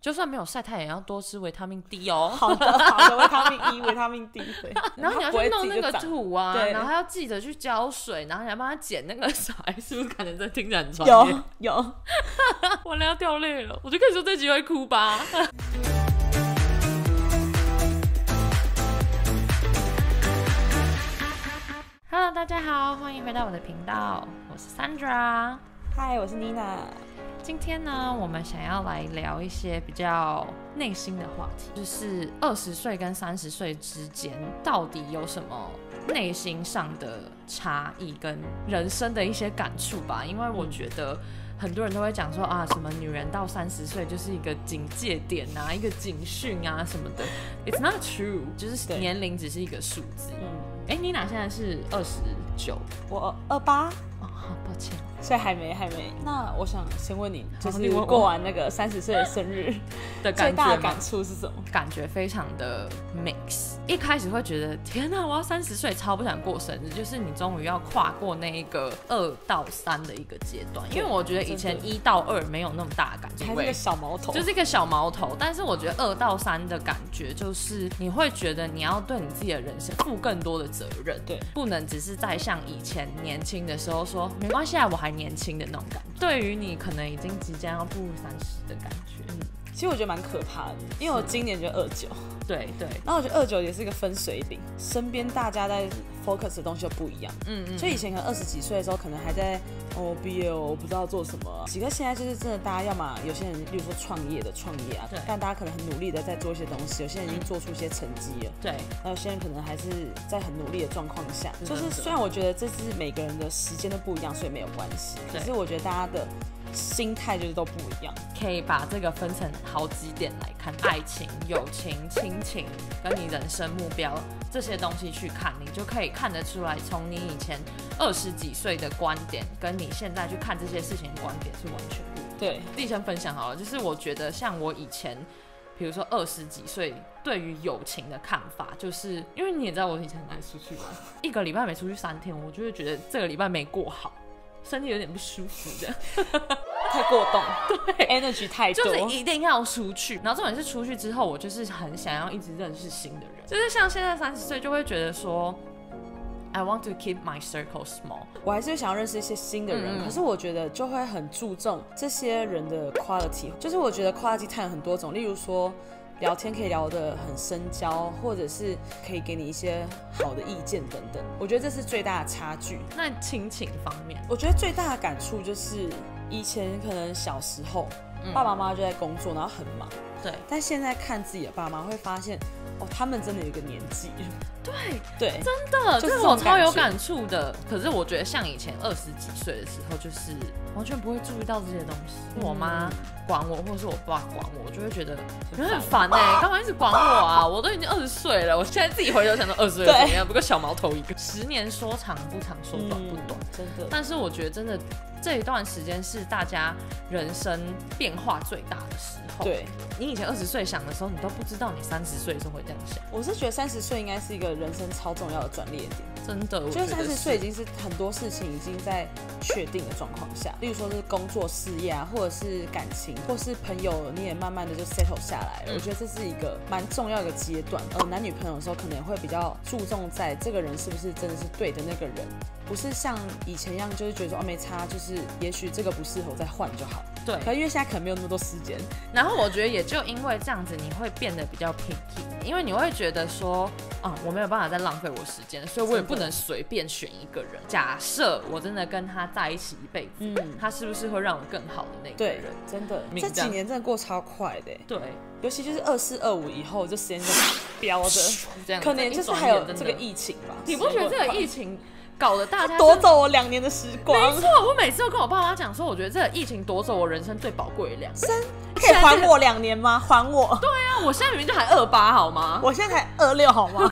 就算没有晒太阳，也要多吃维他命 D 哦。 好的，维他命 E、维他命 D， 对。 然后你要去弄那个土啊， 对， 然后还要记得去浇水，然后你要帮他剪那个小孩，是不是感觉这听起来很专业？ 有， 完了要掉泪了，我就跟你说这集会哭吧。Hello， 大家好，欢迎回到我的频道，我是 Sandra。 嗨，我是 Nina。 今天呢，我们想要来聊一些比较内心的话题，就是20岁跟30岁之间到底有什么内心上的差异跟人生的一些感触吧。因为我觉得很多人都会讲说啊，什么女人到30岁就是一个警戒点啊，一个警讯啊什么的。It's not true， 就是年龄只是一个数字。Nina 现在是29， 我28。 好抱歉， 所以还没。那我想先问你，就是过完那个30岁的生日的感觉， 最大的感触是什么？ 感觉非常的 mix。一开始会觉得天哪，我要30岁，超不想过生日，就是你终于要跨过那一个2到3的一个阶段。因为我觉得以前1到2没有那么大的感觉， 还是个小毛头， 就是一个小毛头。但是我觉得2到3的感觉就是你会觉得你要对你自己的人生负更多的责任， 对， 不能只是在像以前年轻的时候说没关系啊，我还年轻的那种感觉。对于你可能已经即将要步入30的感觉， 其实我觉得蛮可怕的，因为我今年就29， 对， 然后我觉得29也是一个分水岭，身边大家在 focus 的东西就不一样，所以以前可能20几岁的时候，可能还在毕业我不知道做什么，可是现在就是真的，大家要么有些人，例如说创业啊，但大家可能很努力的在做一些东西，有些人已经做出一些成绩了， 对， 那有些人可能还是在很努力的状况下，就是虽然我觉得这是每个人的时间都不一样，所以没有关系，可是我觉得大家的心态就是都不一样， 可以把这个分成好几点来看，爱情、友情、亲情，跟你人生目标这些东西去看，你就可以看得出来，从你以前20几岁的观点，跟你现在去看这些事情的观点是完全不一样。 对， 自己先分享好了，就是我觉得像我以前，比如说20几岁，对于友情的看法，就是因为你也知道我以前很爱出去玩，一个礼拜没出去3天，我就会觉得这个礼拜没过好。身体有点不舒服的， 太过动， 对 ，energy 太多， 就是一定要出去。然后重点是出去之后，我就是很想要一直认识新的人，就是像现在30岁就会觉得说 ，I want to keep my circle small。 我还是想要认识一些新的人，可是我觉得就会很注重这些人的 quality， 就是我觉得 quality time 有很多种，例如说。聊天可以聊得很深交，或者是可以给你一些好的意见等等，我觉得这是最大的差距。 那亲情方面， 我觉得最大的感触就是以前可能小时候，爸爸妈妈就在工作，然后很忙， 对， 但现在看自己的爸妈会发现，他们真的有一个年纪，对， 真的，这是我超有感触的。可是我觉得像以前20几岁的时候，就是完全不会注意到这些东西。我妈管我，或者是我爸管我，我就会觉得很烦干嘛一直管我啊？我都已经20岁了，我现在自己回头想到20岁怎么样？不过小毛头一个。10年说长不长，说短不短， 真的。 但是我觉得真的这一段时间是大家人生变化最大的时候。 对， 你以前20岁想的时候，你都不知道你30岁的时候会这样想。 我是觉得30岁应该是一个人生超重要的转捩点。 真的，我觉得30岁已经是很多事情已经在确定的状况下，例如说是工作、事业啊，或者是感情，或是朋友，你也慢慢的就 settle 下来了。我觉得这是一个蛮重要的阶段。男女朋友的时候，可能也会比较注重在这个人是不是真的是对的那个人，不是像以前一样，就是觉得说没差，就是也许这个不适合再换就好。 对， 可因为现在可能没有那么多时间， 然后我觉得也就因为这样子，你会变得比较 picky， 因为你会觉得说，我没有办法再浪费我时间，所以我也不能随便选一个人。假设我真的跟他在一起一辈子，他是不是会让我更好的那个人？ 对，真的，这几年真的过超快的。 对， 尤其就是24、25以后，这时间就飙的， 这样可能就是还有这个疫情吧。 你不觉得这个疫情？搞得大家夺走我2年的时光。 没错，我每次都跟我爸妈讲说，我觉得这个疫情夺走我人生最宝贵的2年。 可以还我2年吗？还我？ 对啊，我现在明明就还28好吗？ 我现在才26好吗？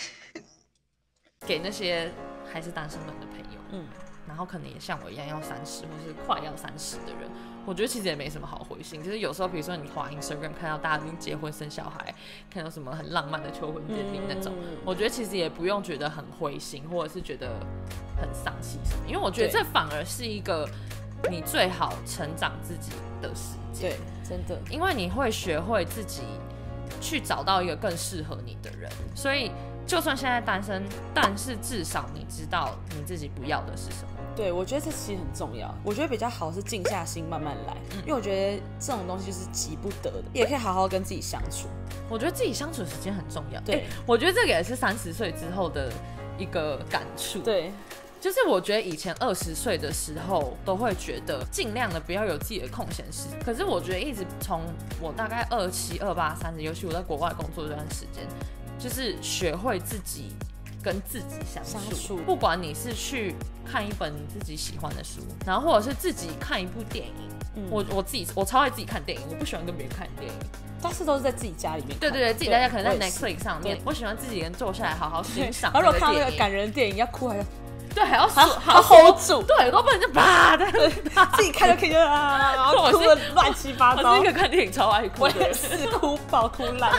给那些还是单身们的朋友，然后可能也像我一样要30或是快要30的人，我觉得其实也没什么好灰心。就是有时候，比如说你滑 Instagram 看到大家已经结婚生小孩，看到什么很浪漫的求婚典礼那种，我觉得其实也不用觉得很灰心，或者是觉得很丧气什么，因为我觉得这反而是一个你最好成长自己的时间。 对，真的， 因为你会学会自己去找到一个更适合你的人，所以就算现在单身，但是至少你知道你自己不要的是什么。 对，我觉得这其实很重要。我觉得比较好是静下心慢慢来，因为我觉得这种东西就是急不得的，也可以好好跟自己相处。 我觉得自己相处的时间很重要。 对， 我觉得这个也是30岁之后的一个感触。 对。 就是我觉得以前20岁的时候都会觉得尽量的不要有自己的空闲时，可是我觉得一直从我大概27、28、30，尤其我在国外工作这段时间，就是学会自己跟自己相处。不管你是去看一本你自己喜欢的书，然后或者是自己看一部电影。我超爱自己看电影，我不喜欢跟别人看电影。 但是都是在自己家里面看。 对对对，自己在家可能在 Netflix 上面，我喜欢自己人坐下来好好欣赏。 然后如果看到那个感人的电影，要哭还是？ 对，还要好 hold 住， 对，都不能就啪的， 自己看就可以啊，然后哭得乱七八糟。 我是一个看电影超爱哭的， 我也是哭爆哭烂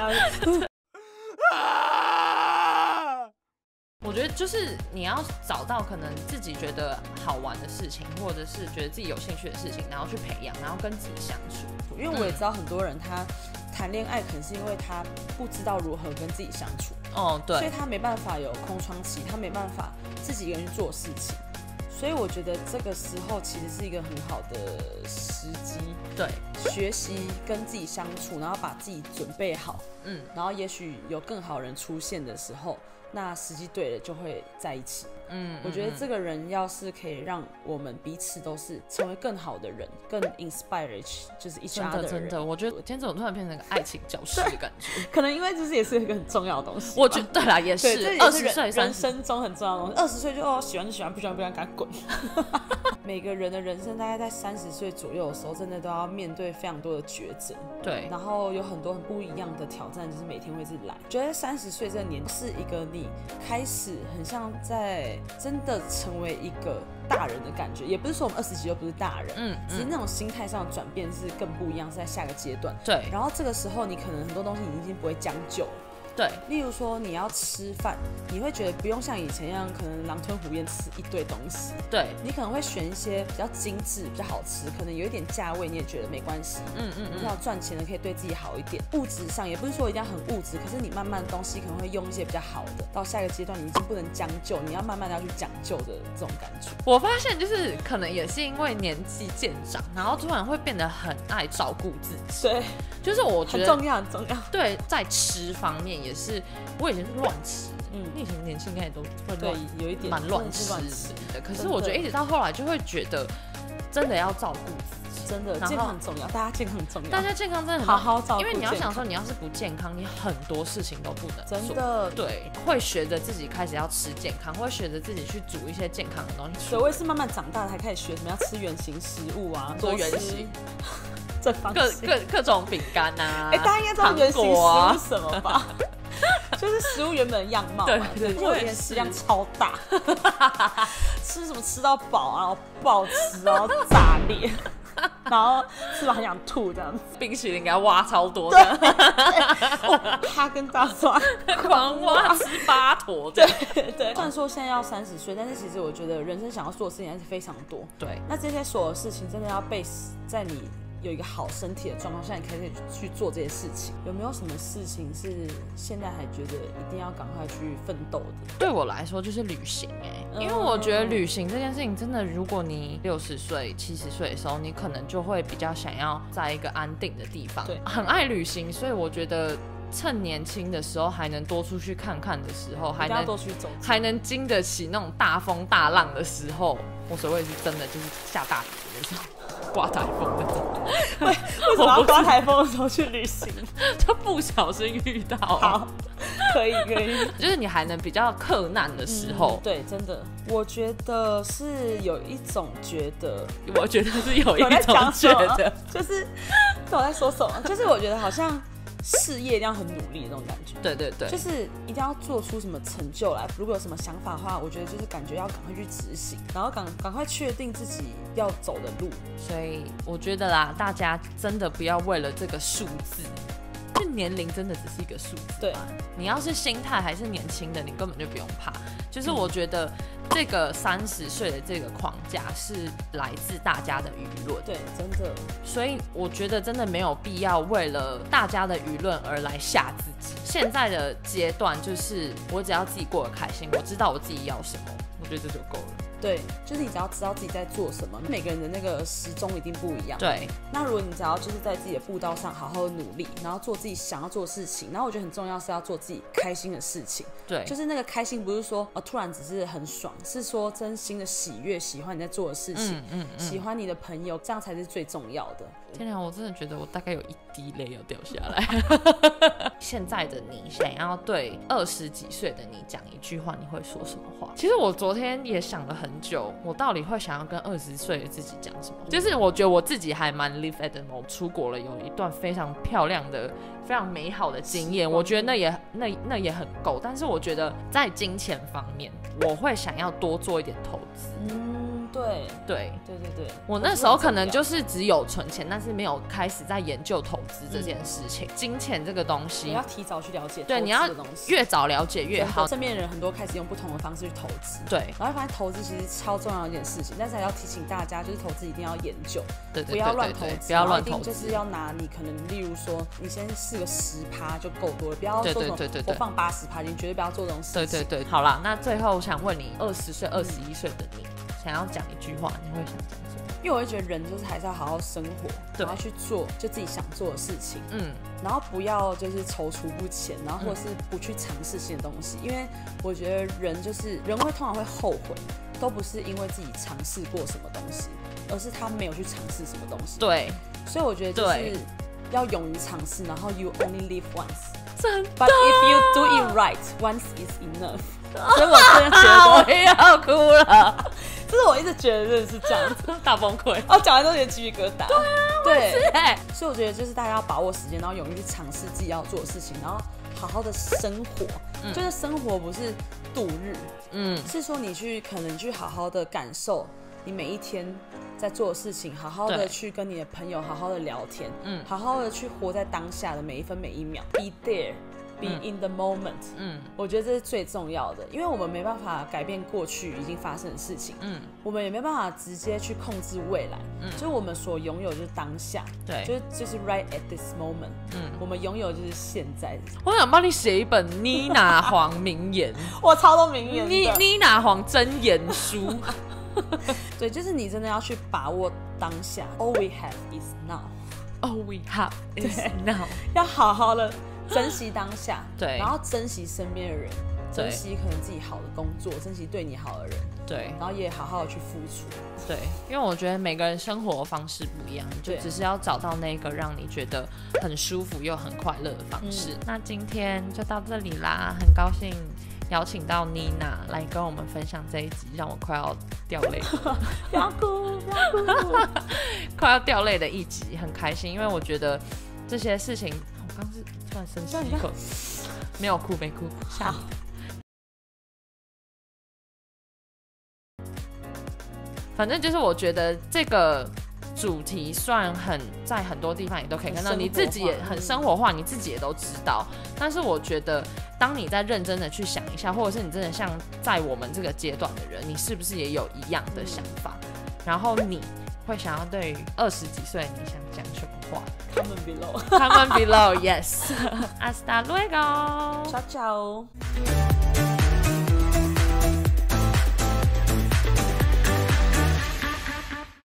啊。 我觉得就是你要找到可能自己觉得好玩的事情，或者是觉得自己有兴趣的事情，然后去培养，然后跟自己相处。 因为我也知道很多人他谈恋爱可能是因为他不知道如何跟自己相处。 哦，对， 所以他没办法有空窗期，他没办法自己一个人去做事情，所以我觉得这个时候其实是一个很好的时机， 对， 学习跟自己相处，然后把自己准备好，然后也许有更好人出现的时候，那时机对了就会在一起。我觉得这个人要是可以让我们彼此都是成为更好的人，更 inspire 就是 each other 的人。 真的，我觉得今天怎么突然变成一个爱情教师的感觉？ 可能因为这也是一个很重要的东西。 我觉得对啦，也是20岁人生中很重要的东西。20岁就喜欢就喜欢，不喜欢不喜欢，赶快滚。每个人的人生大概在30岁左右的时候，真的都要面对非常多的抉择。 对， 然后有很多很不一样的挑战，就是每天会是来。觉得30岁这个年是一个你开始很像在真的成为一个大人的感觉，也不是说我们20几就不是大人，只是那种心态上的转变是更不一样，是在下个阶段。 对， 然后这个时候你可能很多东西你已经不会将就了。 对， 例如说你要吃饭，你会觉得不用像以前一样，可能狼吞虎咽吃一堆东西。 对， 你可能会选一些比较精致、比较好吃，可能有一点价位，你也觉得没关系。你要赚钱的，可以对自己好一点。物质上也不是说一定要很物质，可是你慢慢东西可能会用一些比较好的。到下一个阶段，你已经不能将就，你要慢慢的要去讲究的这种感觉。 我发现就是可能也是因为年纪渐长，然后突然会变得很爱照顾自己。 对， 就是我觉得很重要，很重要。 对，在吃方面也是，我以前是乱吃。你以前年轻应该也都会对，有一点蛮乱吃的。可是我觉得一直到后来就会觉得，真的要照顾自己， 真的健康很重要，大家健康很重要， 大家健康真的很好好照顾。 因为你要想说，你要是不健康，你很多事情都不能做。 真的， 对，会学着自己开始要吃健康，会学着自己去煮一些健康的东西。 所以我也是慢慢长大才开始学什么要吃原型食物啊， 多原型。各种饼干啊， 大家应该知道原型食物是什么吧？就是食物原本的样貌嘛。对，就有点食量超大，吃什么吃到饱啊，然后不好吃，然后炸裂，然后吃完很想吐这样子。 冰淇淋给它挖超多的， 哈根达斯狂挖吃8坨。 对。虽然说现在要30岁，但是其实我觉得人生想要做的事情还是非常多。 对， 那这些所有事情真的要base在你有一个好身体的状况下，你可以去做这些事情。有没有什么事情是现在还觉得一定要赶快去奋斗的？ 对我来说就是旅行因为我觉得旅行这件事情真的，如果你60岁、70岁的时候，你可能就会比较想要在一个安定的地方， 对， 很爱旅行，所以我觉得趁年轻的时候还能多出去看看的时候，还能经得起那种大风大浪的时候，我所谓是真的就是下大雨的时候。刮台风那种， 为什么要刮台风的时候去旅行？ 就不小心遇到。 好，可以， 就是你还能比较克难的时候。 对，真的，我觉得是有一种觉得， 我觉得是有一种觉得， 就是我在说什么？就是我觉得好像事业一定要很努力的那种感觉。 对， 就是一定要做出什么成就来。如果有什么想法的话，我觉得就是感觉要赶快去执行，然后赶快确定自己要走的路。 所以我觉得啦，大家真的不要为了这个数字就年龄真的只是一个数字， 对， 你要是心态还是年轻的，你根本就不用怕。就是我觉得这个30岁的这个框架是来自大家的舆论， 对，真的。 所以我觉得真的没有必要为了大家的舆论而来吓自己。现在的阶段就是我只要自己过得开心，我知道我自己要什么，我觉得这就够了。 对，就是你只要知道自己在做什么，每个人的那个时钟一定不一样。 对， 那如果你只要就是在自己的步道上好好的努力，然后做自己想要做的事情，然后我觉得很重要是要做自己开心的事情。 对， 就是那个开心不是说突然只是很爽，是说真心的喜悦，喜欢你在做的事情，喜欢你的朋友，这样才是最重要的。 天哪，我真的觉得我大概有一滴泪要掉下来。现在的你想要对20几岁的你讲一句话，你会说什么话？其实我昨天也想了很久，我到底会想要跟20岁的自己讲什么？就是我觉得我自己还蛮 live at the moment， 出国了，有一段非常漂亮的、非常美好的经验，我觉得那也很够。但是我觉得在金钱方面，我会想要多做一点投资。对，我那时候可能就是只有存钱，但是没有开始在研究投资这件事情。金钱这个东西， 你要提早去了解， 对，你要越早了解越好。 身边的人很多开始用不同的方式去投资， 对， 然后发现投资其实超重要的一件事情，但是还要提醒大家，就是投资一定要研究， 对， 不要乱投资， 不要乱投资， 就是要拿你可能，例如说，你先试个10%就够多了，不要说什么我放80%，你绝对不要做这种事情。 对，好啦，那最后我想问你，20岁、21岁的你，想要讲一句话，你会想讲什么？ 因为我会觉得人就是还是要好好生活，然后去做就自己想做的事情，然后不要就是踌躇不前，然后或者是不去尝试新的东西，因为我觉得人会通常会后悔，都不是因为自己尝试过什么东西，而是他没有去尝试什么东西。 对， 所以我觉得就是要勇于尝试，然后 you only live once， 真的。 But if you do it right, once is enough。所以我真的觉得我也要哭了。 就是我一直觉得真的是这样子， 大崩溃。 讲完都有点鸡皮疙瘩。对啊，对，所以我觉得就是大家要把握时间，然后勇于去尝试自己要做的事情，然后好好的生活。就是生活不是度日，是说你可能去好好的感受你每一天在做的事情，好好的去跟你的朋友好好的聊天，好好的去活在当下的每一分每一秒 ，be there。Be in the moment，我觉得这是最重要的，因为我们没办法改变过去已经发生的事情，我们也没办法直接去控制未来，所以我们所拥有就是当下，对，就是 right at this moment，我们拥有就是现在。 我想帮你写一本妮娜黄名言， 我超多名言的， 妮娜黄真言书。 对，就是你真的要去把握当下。All we have is now. All we have is now. 要好好的珍惜当下， 对， 然后珍惜身边的人，珍惜可能自己好的工作，珍惜对你好的人， 对， 然后也好好的去付出， 对，因为我觉得每个人生活方式不一样，就只是要找到那个让你觉得很舒服又很快乐的方式。那今天就到这里啦，很高兴邀请到妮娜来跟我们分享这一集，让我快要掉泪， 不要哭，不要哭， 快要掉泪的一集，很开心，因为我觉得这些事情，我刚是突然深吸一口，没有哭，没哭，吓你。反正就是我觉得这个主题算在很多地方也都可以看到，你自己也很生活化，你自己也都知道。但是我觉得，当你在认真的去想一下，或者是你真的像在我们这个阶段的人，你是不是也有一样的想法？然后你会想要对于20几岁你想讲什么话 ？Comment below. Comment below. Yes. Hasta luego. Ciao ciao.